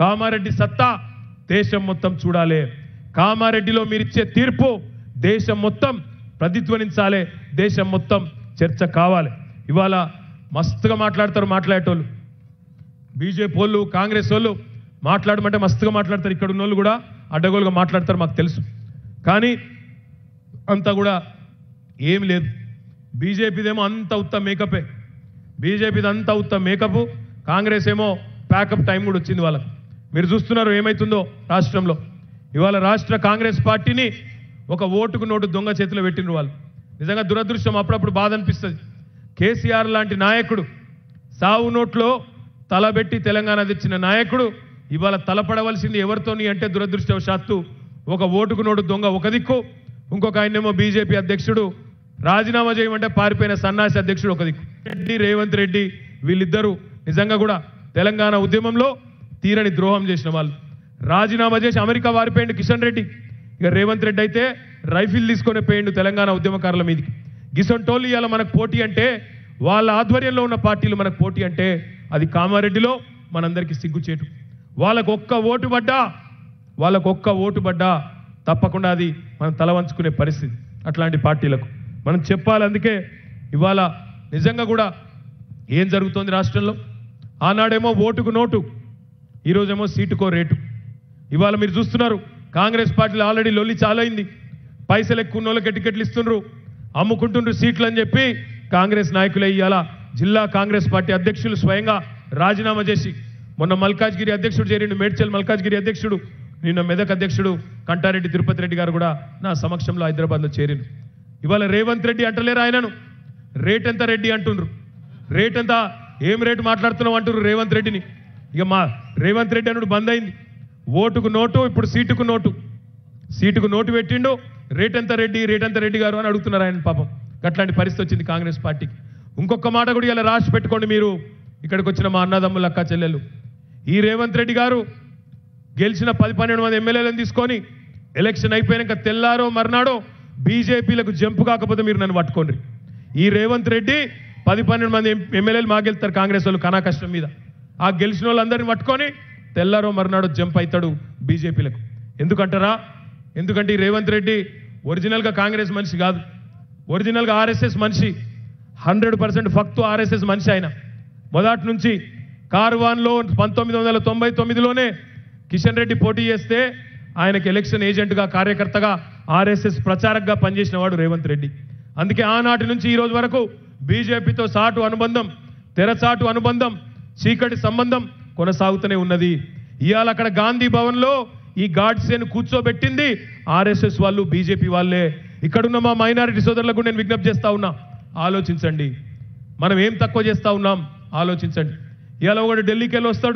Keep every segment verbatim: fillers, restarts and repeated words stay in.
కామారెడ్డి సత్తా దేశం మొత్తం చూడాలి. కామారెడ్డిలో మీరిచ్చే తీర్పు దేశం మొత్తం ప్రతిధ్వనించాలి, దేశం మొత్తం చర్చ కావాలి. ఇవాళ మస్తుగా మాట్లాడతారు మాట్లాడేటోళ్ళు, బీజేపీ వాళ్ళు కాంగ్రెస్ వాళ్ళు మాట్లాడమంటే మస్తుగా మాట్లాడతారు. ఇక్కడ ఉన్న వాళ్ళు కూడా అడ్డగోలుగా మాట్లాడతారు, మాకు తెలుసు. కానీ అంతా కూడా ఏం లేదు. బీజేపీదేమో అంత ఉత్త మేకపే, బీజేపీది అంత ఉత్త మేకప్. కాంగ్రెస్ ఏమో ప్యాకప్ టైం కూడా వచ్చింది వాళ్ళకు. మీరు చూస్తున్నారు ఏమవుతుందో రాష్ట్రంలో. ఇవాళ రాష్ట్ర కాంగ్రెస్ పార్టీని ఒక ఓటుకు నోటు దొంగ చేతిలో పెట్టినరు వాళ్ళు. నిజంగా దురదృష్టం, అప్పుడప్పుడు బాధ అనిపిస్తుంది. కేసీఆర్ లాంటి నాయకుడు, సావు నోట్లో తలబెట్టి తెలంగాణ తెచ్చిన నాయకుడు ఇవాళ తలపడవలసింది ఎవరితోని అంటే దురదృష్టవశాత్తు ఒక ఓటుకు నోటు దొంగ ఒక దిక్కు, ఇంకొక ఆయనేమో బీజేపీ అధ్యక్షుడు రాజీనామా చేయమంటే పారిపోయిన సన్నాసి అధ్యక్షుడు ఒక దిక్కు. రెడ్డి రేవంత్ రెడ్డి వీళ్ళిద్దరూ నిజంగా కూడా తెలంగాణ ఉద్యమంలో తీరని ద్రోహం చేసిన వాళ్ళు. రాజీనామా చేసి అమెరికా వారిపోయిండు కిషన్ రెడ్డి. ఇక రేవంత్ రెడ్డి అయితే రైఫిల్ తీసుకొని పోయిండు తెలంగాణ ఉద్యమకారుల మీదకి. గిసొంటోళ్ళు ఇవాళ మనకు పోటీ అంటే, వాళ్ళ ఆధ్వర్యంలో ఉన్న పార్టీలు మనకు పోటీ అంటే అది కామారెడ్డిలో మనందరికీ సిగ్గుచేటు. వాళ్ళకు ఒక్క ఓటు పడ్డా వాళ్ళకు ఒక్క ఓటు పడ్డా తప్పకుండా అది మనం తల వంచుకునే పరిస్థితి. అట్లాంటి పార్టీలకు మనం చెప్పాలి. అందుకే ఇవాళ నిజంగా కూడా ఏం జరుగుతోంది రాష్ట్రంలో, ఆనాడేమో ఓటుకు నోటు, ఈరోజేమో సీటుకో రేటు. ఇవాళ మీరు చూస్తున్నారు కాంగ్రెస్ పార్టీలో ఆల్రెడీ లొల్లి చాలైంది. పైసలు ఎక్కువ ఉన్న వాళ్ళకి టికెట్లు ఇస్తుండ్రు, అమ్ముకుంటుండ్రు సీట్లు అని చెప్పి కాంగ్రెస్ నాయకులే ఇవాళ జిల్లా కాంగ్రెస్ పార్టీ అధ్యక్షులు స్వయంగా రాజీనామా చేసి, మొన్న మల్కాజ్గిరి అధ్యక్షుడు చేరిండు, మేడ్చల్ మల్కాజ్గిరి అధ్యక్షుడు, నిన్న మెదక్ అధ్యక్షుడు కంటారెడ్డి తిరుపతి రెడ్డి గారు కూడా నా సమక్షంలో హైదరాబాద్లో చేరిండు. ఇవాళ రేవంత్ రెడ్డి అంటలేరు ఆయనను, రేట్ ఎంత రెడ్డి అంటుండ్రు. రేట్ ఎంత, ఏం రేటు మాట్లాడుతున్నావు అంటున్నారు రేవంత్ రెడ్డిని. ఇక మా రేవంత్ రెడ్డి అనుడు బంద్ అయింది. ఓటుకు నోటు, ఇప్పుడు సీటుకు నోటు. సీటుకు నోటు పెట్టిండు, రేట్ ఎంత రెడ్డి, రేట్ ఎంత రెడ్డి గారు అని అడుగుతున్నారు ఆయన. పాపం అట్లాంటి పరిస్థితి వచ్చింది కాంగ్రెస్ పార్టీకి. ఇంకొక మాట కూడా ఇలా రాసి పెట్టుకోండి మీరు, ఇక్కడికి వచ్చిన మా అన్నదమ్ముల అక్క చెల్లెలు. ఈ రేవంత్ రెడ్డి గారు గెలిచిన పది పన్నెండు మంది ఎమ్మెల్యేలను తీసుకొని ఎలక్షన్ అయిపోయాక తెల్లారో మర్నాడో బీజేపీలకు జంపు కాకపోతే మీరు నన్ను పట్టుకోండి. ఈ రేవంత్ రెడ్డి పది పన్నెండు మంది ఎమ్మెల్యేలు మాకెళ్తారు కాంగ్రెస్ వాళ్ళు కనా కష్టం మీద. ఆ గెలిచిన వాళ్ళందరినీ పట్టుకొని తెల్లారో మర్నాడో జంప్ అవుతాడు బీజేపీలకు. ఎందుకంటారా? ఎందుకంటే ఈ రేవంత్ రెడ్డి ఒరిజినల్గా కాంగ్రెస్ మనిషి కాదు, ఒరిజినల్గా ఆర్ఎస్ఎస్ మనిషి. హండ్రెడ్ పర్సెంట్ ఫక్తు ఆర్ఎస్ఎస్ మనిషి ఆయన. మొదటి నుంచి కార్వాన్లో పంతొమ్మిది వందల తొంభై తొమ్మిదిలోనే కిషన్ రెడ్డి పోటీ చేస్తే ఆయనకి ఎలక్షన్ ఏజెంట్గా, కార్యకర్తగా, ఆర్ఎస్ఎస్ ప్రచారకగా పనిచేసిన వాడు రేవంత్ రెడ్డి. అందుకే ఆనాటి నుంచి ఈ రోజు వరకు బీజేపీతో సాటు అనుబంధం, తెరచాటు అనుబంధం, చీకటి సంబంధం కొనసాగుతూనే ఉన్నది. ఇవాళ అక్కడ గాంధీ భవన్లో ఈ గాడ్సేను కూర్చోబెట్టింది ఆర్ఎస్ఎస్ వాళ్ళు, బీజేపీ వాళ్ళే. ఇక్కడున్న మా మైనారిటీ సోదరులకు నేను విజ్ఞప్తి చేస్తా ఉన్నా, ఆలోచించండి. మనం ఏం తక్కువ చేస్తా ఉన్నాం ఆలోచించండి. ఇవాళ ఒకడు ఢిల్లీకి వెళ్ళి వస్తాడు,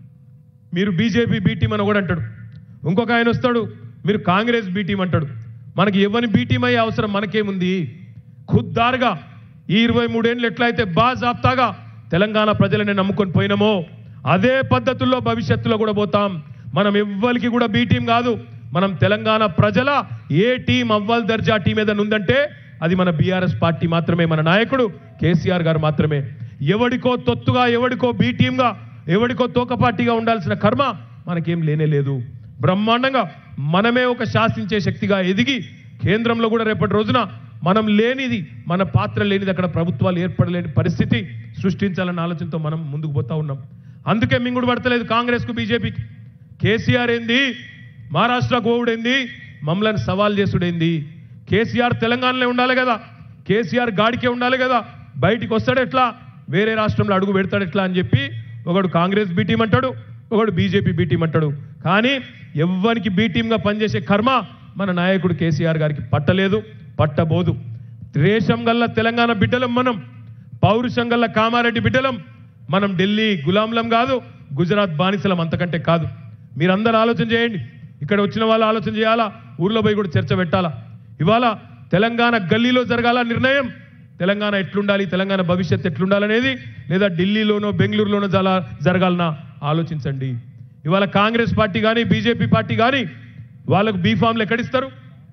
మీరు బీజేపీ బీ టీం అని ఒకడు అంటాడు. ఇంకొక ఆయన వస్తాడు, మీరు కాంగ్రెస్ బీ టీం అంటాడు. మనకి ఎవరిని బీ టీం అయ్యే అవసరం మనకేముంది? ఖుద్దారుగా ఈ ఇరవై మూడేళ్ళు ఎట్లయితే బాజాప్తాగా తెలంగాణ ప్రజలని నమ్ముకొని పోయినామో అదే పద్ధతుల్లో భవిష్యత్తులో కూడా పోతాం. మనం ఎవ్వరికి కూడా బీ టీం కాదు, మనం తెలంగాణ ప్రజల ఏ టీం అవ్వల్ దర్జా టీం ఏదైనా ఉందంటే అది మన బీఆర్ఎస్ పార్టీ మాత్రమే, మన నాయకుడు కేసీఆర్ గారు మాత్రమే. ఎవడికో తొత్తుగా, ఎవడికో బీ టీంగా, ఎవడికో తోక పార్టీగా ఉండాల్సిన కర్మ మనకేం లేనే లేదు. బ్రహ్మాండంగా మనమే ఒక శాసించే శక్తిగా ఎదిగి కేంద్రంలో కూడా రేపటి రోజున మనం లేనిది, మన పాత్ర లేనిది అక్కడ ప్రభుత్వాలు ఏర్పడలేని పరిస్థితి సృష్టించాలన్న ఆలోచనతో మనం ముందుకు పోతా ఉన్నాం. అందుకే మింగుడు పడతలేదు కాంగ్రెస్కు, బీజేపీకి. కేసీఆర్ ఏంది, మహారాష్ట్ర గోవుడేంది, మమ్మల్ని సవాల్ చేసుడేంది? కేసీఆర్ తెలంగాణలో ఉండాలి కదా, కేసీఆర్ గాడికే ఉండాలి కదా, బయటికి వస్తాడు ఎట్లా, వేరే రాష్ట్రంలో అడుగు పెడతాడు ఎట్లా అని చెప్పి ఒకడు కాంగ్రెస్ బీ టీం అంటాడు, ఒకడు బీజేపీ బీ టీం అంటాడు. కానీ ఎవ్వరికి బీ టీంగా పనిచేసే కర్మ మన నాయకుడు కేసీఆర్ గారికి పట్టలేదు, పట్టబోదు. ద్వేషం గల్ల తెలంగాణ బిడ్డలం మనం, పౌరుషం గల్ల కామారెడ్డి బిడ్డలం మనం. ఢిల్లీ గులాంలం కాదు, గుజరాత్ బానిసలం అంతకంటే కాదు. మీరందరూ ఆలోచన చేయండి, ఇక్కడ వచ్చిన వాళ్ళు ఆలోచన చేయాలా, ఊర్లో పోయి కూడా చర్చ పెట్టాలా. ఇవాళ తెలంగాణ గల్లీలో జరగాల నిర్ణయం, తెలంగాణ ఎట్లుండాలి, తెలంగాణ భవిష్యత్తు ఎట్లుండాలనేది, లేదా ఢిల్లీలోనో బెంగళూరులోనో జలా జరగాలన్నా ఆలోచించండి. ఇవాళ కాంగ్రెస్ పార్టీ కానీ బీజేపీ పార్టీ కానీ వాళ్ళకు బీఫామ్లు ఎక్కడిస్తారు?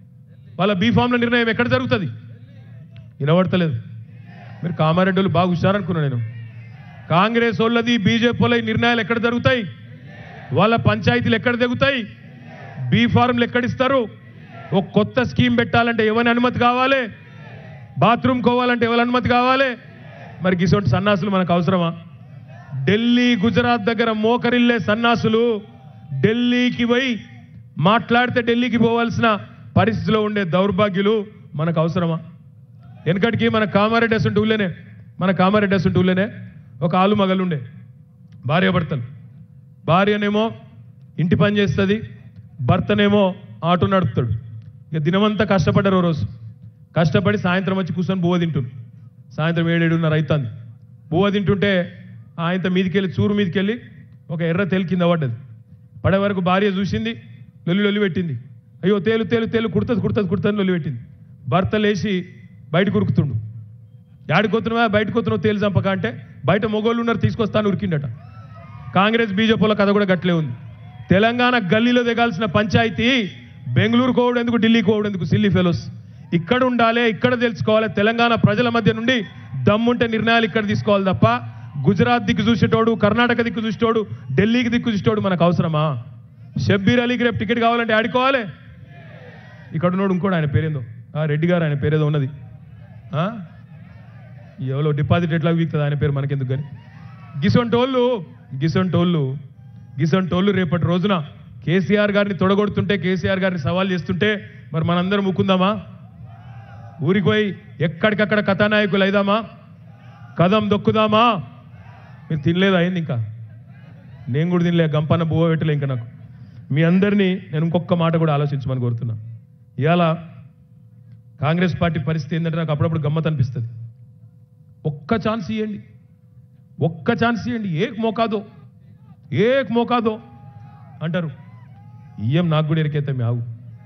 వాళ్ళ బీఫామ్ల నిర్ణయం ఎక్కడ జరుగుతుంది? వినబడతలేదు. మీరు కామారెడ్డి వాళ్ళు బాగా హుషారనుకున్నా నేను. కాంగ్రెస్ వాళ్ళది, బీజేపీ వాళ్ళ నిర్ణయాలు ఎక్కడ జరుగుతాయి? వాళ్ళ పంచాయతీలు ఎక్కడ దిగుతాయి? బీ ఫార్మ్లు ఎక్కడిస్తారు? ఒక కొత్త స్కీమ్ పెట్టాలంటే ఎవరి అనుమతి కావాలి? బాత్రూమ్ కోవాలంటే ఎవరి అనుమతి కావాలి? మరి గిసొంటి సన్నాసులు మనకు అవసరమా? ఢిల్లీ గుజరాత్ దగ్గర మోకరిల్లే సన్నాసులు ఢిల్లీకి పోయి మాట్లాడితే ఢిల్లీకి పోవాల్సిన పరిస్థితిలో ఉండే దౌర్భాగ్యులు మనకు అవసరమా? వెనకటికి మన కామారెడ్డి అసంటి ఊళ్ళేనే మన కామారెడ్డి అసంటి ఊళ్ళేనే ఒక ఆలు మగలుండే భార్య భర్తలు. భార్యనేమో ఇంటి పని చేస్తుంది, భర్తనేమో ఆటో నడుపుతాడు. ఇక దినమంతా కష్టపడ్డారు. ఓ రోజు కష్టపడి సాయంత్రం వచ్చి కూర్చొని బువ్వ తింటుండు. సాయంత్రం ఏడేడున్నర అవుతుంది. బువ్వ తింటుంటే ఆయనతో మీదికెళ్ళి చూరు మీదికెళ్ళి ఒక ఎర్ర తేలు కింద పడ్డది. పడే వరకు భార్య చూసింది, లొల్లి లొల్లి పెట్టింది. అయ్యో తేలు తేలు తేలు కుడుతుంది కుడుతుంది కుడుతుంది లొల్లి పెట్టింది. భర్త లేచి బయటకు ఉరుకుతుండు. యాడికి పోతున్నావా? బయటకు పోతున్నావు తేలు చంపక అంటే బయట మొగోళ్ళు ఉన్నారు తీసుకొస్తాను ఉరికిండట. కాంగ్రెస్ బీజేపీల కథ కూడా గట్లే ఉంది. తెలంగాణ గల్లీలో దిగాల్సిన పంచాయతీ బెంగళూరు కోవడెందుకు, ఢిల్లీ కోవడెందుకు? Silly fellows. ఇక్కడ ఉండాలి, ఇక్కడ తెలుసుకోవాలి. తెలంగాణ ప్రజల మధ్య నుండి దమ్ముంటే నిర్ణయాలు ఇక్కడ తీసుకోవాలి తప్ప గుజరాత్ దిక్కు చూసేటోడు, కర్ణాటక దిక్కు చూసేటోడు, ఢిల్లీకి దిక్కు చూసేటోడు మనకు అవసరమా? షబ్బీర్ అలీకి రేపు టికెట్ కావాలంటే ఆడుకోవాలి. ఇక్కడ ఉన్నాడు ఇంకోడు, ఆయన పేరేందో రెడ్డి గారు, ఆయన పేరేదో ఉన్నది. ఎవరో డిపాజిట్ ఎట్లా వీక్తుంది ఆయన పేరు మనకెందుకు కానీ. గిసొంటోళ్ళు గిసొంటోళ్ళు గిసొంటోళ్ళు రేపటి రోజున కేసీఆర్ గారిని తొడగొడుతుంటే, కేసీఆర్ గారిని సవాల్ చేస్తుంటే మరి మనందరం ముక్కుందామా? ఊరికి పోయి ఎక్కడికక్కడ కథానాయకులు అయిదామా? కదం దొక్కుదామా? మీరు తినలేదు అయింది, ఇంకా నేను కూడా తినలే, గంపన్న బువ్వ పెట్టలే ఇంకా నాకు. మీ అందరినీ నేను ఇంకొక మాట కూడా ఆలోచించమని కోరుతున్నా. ఇవాళ కాంగ్రెస్ పార్టీ పరిస్థితి ఏంటంటే నాకు అప్పుడప్పుడు గమ్మత్ అనిపిస్తుంది. ఒక్క ఛాన్స్ ఇవ్వండి, ఒక్క ఛాన్స్ ఇవ్వండి, ఏక్ మోకాదో ఏక్ మోకాదో అంటారు. ఇయ్యం నాకు కూడా ఎరికైతే ఆవు.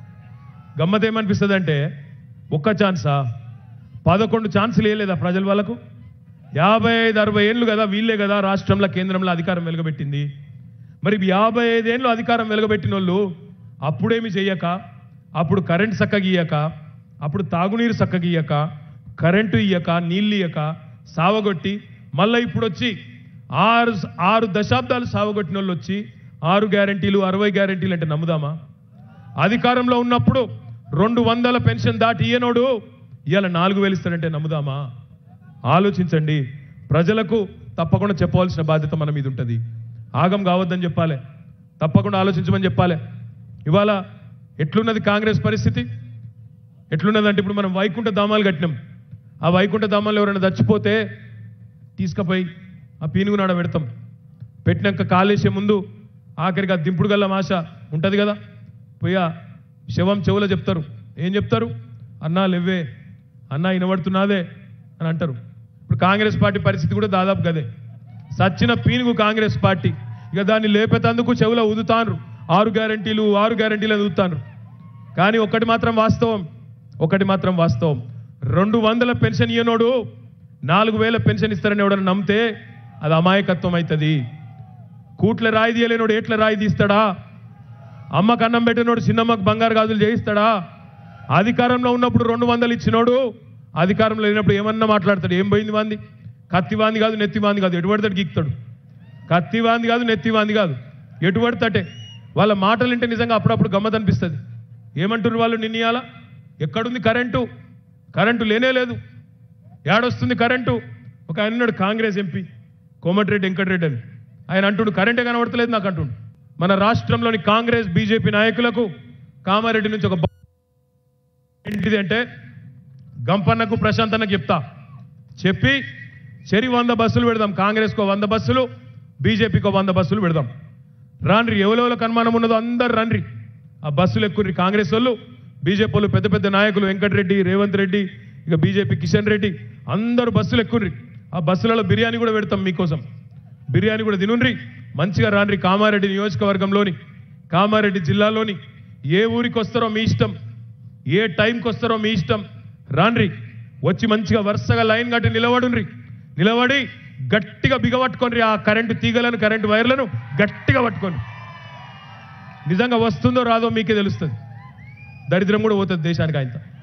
గమ్మత్ ఏమనిపిస్తుంది అంటే ఒక్క ఛాన్సా? పదకొండు ఛాన్సులు వేయలేదా ప్రజల వాళ్ళకు? యాభై ఐదు అరవై ఏళ్ళు కదా వీళ్ళే కదా రాష్ట్రంలో కేంద్రంలో అధికారం వెలగబెట్టింది. మరి యాభై ఐదేళ్ళు అధికారం వెలగబెట్టిన వాళ్ళు అప్పుడేమి చెయ్యక, అప్పుడు కరెంట్ చక్కగా ఇయ్యక, అప్పుడు తాగునీరు చక్కగా ఇయ్యక, కరెంటు ఇయ్యక, నీళ్ళు ఇయ్యక సావగొట్టి మళ్ళీ ఇప్పుడు వచ్చి ఆరు ఆరు దశాబ్దాలు సావగొట్టిన వాళ్ళు వచ్చి ఆరు గ్యారంటీలు అరవై గ్యారంటీలు అంటే నమ్ముదామా? అధికారంలో ఉన్నప్పుడు రెండు వందల పెన్షన్ దాటి ఇయ్యనోడు ఇవాళ నాలుగు వేలు ఇస్తాడంటే నమ్ముదామా? ఆలోచించండి. ప్రజలకు తప్పకుండా చెప్పవలసిన బాధ్యత మన మీద ఉంటుంది. ఆగం కావద్దని చెప్పాలి, తప్పకుండా ఆలోచించమని చెప్పాలి. ఇవాళ ఎట్లున్నది కాంగ్రెస్ పరిస్థితి? ఎట్లున్నదంటే ఇప్పుడు మనం వైకుంఠ ధామాలు కట్టినాం. ఆ వైకుంఠ ధామాలు ఎవరైనా చచ్చిపోతే తీసుకుపోయి ఆ పీనుగు నాడ పెడతాం. పెట్టినాక కాలేసే ముందు ఆఖరికి ఆ దింపుడు గల్ల మాష ఉంటుంది కదా, పోయి ఆ శవం చెవులో చెప్తారు. ఏం చెప్తారు? అన్నా లేవే, అన్నా వినబడుతున్నదే అని అంటారు. ఇప్పుడు కాంగ్రెస్ పార్టీ పరిస్థితి కూడా దాదాపు గదే. సచ్చిన పీనుగు కాంగ్రెస్ పార్టీ. ఇక దాన్ని లేపేతందుకు చెవులో ఊదుతాను, ఆరు గ్యారంటీలు ఆరు గ్యారంటీలు ఊదుతాను. కానీ ఒకటి మాత్రం వాస్తవం, ఒకటి మాత్రం వాస్తవం, రెండు వందల పెన్షన్ ఇయ్యనోడు నాలుగు వేల పెన్షన్ ఇస్తారని ఎవడన్నా నమ్మితే అది అమాయకత్వం అవుతుంది. కూట్ల రాయి తీయలేనోడు ఏట్ల రాయి తీస్తాడా? అమ్మకు అన్నం పెట్టినోడు చిన్నమ్మకు బంగారు గాజులు చేయిస్తాడా? అధికారంలో ఉన్నప్పుడు రెండు వందలు ఇచ్చినోడు అధికారంలో లేనప్పుడు ఏమన్నా మాట్లాడతాడు. ఏం పోయింది వాంది? కత్తివాంది కాదు, నెత్తివాంది కాదు, ఎటుపడతాడు గీక్తాడు. కత్తివాంది కాదు, నెత్తివాంది కాదు, ఎటుపడతాటే. వాళ్ళ మాటలు వింటే నిజంగా అప్పుడప్పుడు గమ్మత్ అనిపిస్తుంది. ఏమంటున్నారు వాళ్ళు? నిన్నయాల ఎక్కడుంది కరెంటు? కరెంటు లేనే లేదు. ఏడొస్తుంది కరెంటు? ఒక ఆయన ఉన్నాడు కాంగ్రెస్ ఎంపీ కోమటిరెడ్డి వెంకటరెడ్డి అని, ఆయన అంటుడు కరెంటే కనబడతలేదు నాకు అంటుండు. మన రాష్ట్రంలోని కాంగ్రెస్ బీజేపీ నాయకులకు కామారెడ్డి నుంచి ఒక ఏంటిది అంటే గంపన్నకు ప్రశాంత్ అన్నకు చెప్తా, చెప్పి చెరి వంద బస్సులు పెడదాం. కాంగ్రెస్కో వంద బస్సులు, బీజేపీకో వంద బస్సులు పెడదాం. రాన్రి, ఎవరెవరికి అనుమానం ఉన్నదో అందరు రండ్రి, ఆ బస్సులు ఎక్కుర్రి. కాంగ్రెస్ వాళ్ళు, బీజేపీ వాళ్ళు, పెద్ద పెద్ద నాయకులు వెంకటరెడ్డి, రేవంత్ రెడ్డి, ఇక బీజేపీ కిషన్ రెడ్డి, అందరూ బస్సులు ఎక్కుర్రి. ఆ బస్సులలో బిర్యానీ కూడా పెడతాం మీకోసం. బిర్యానీ కూడా తినుండ్రి, మంచిగా రాన్రి. కామారెడ్డి నియోజకవర్గంలోని, కామారెడ్డి జిల్లాలోని ఏ ఊరికి వస్తారో మీ ఇష్టం, ఏ టైంకి వస్తారో మీ ఇష్టం, రాన్రి. వచ్చి మంచిగా వరుసగా లైన్ కట్టి నిలబడుండ్రి. నిలబడి గట్టిగా బిగబట్టుకోండి. ఆ కరెంటు తీగలను, కరెంటు వైర్లను గట్టిగా పట్టుకోండి. నిజంగా వస్తుందో రాదో మీకే తెలుస్తుంది. దరిద్రం కూడా పోతుంది దేశానికి ఆయన.